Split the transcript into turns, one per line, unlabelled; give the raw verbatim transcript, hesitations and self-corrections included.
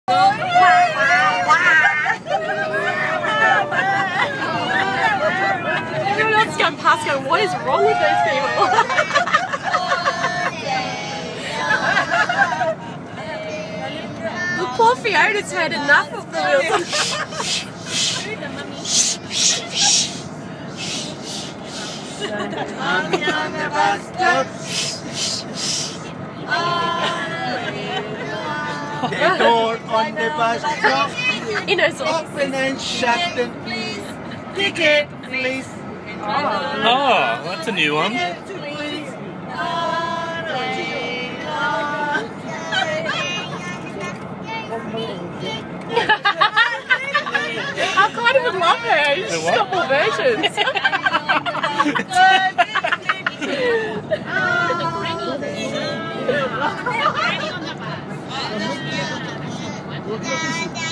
Everyone else is going past going, what is wrong with those people? Poor Fiona's had enough of the wheels.
The door on the bus stop.
He knows all.
Open and shut and please. Ticket, please.
Oh, that's a new one.
I kind of would love her. She's got more versions.
Granny on the bus.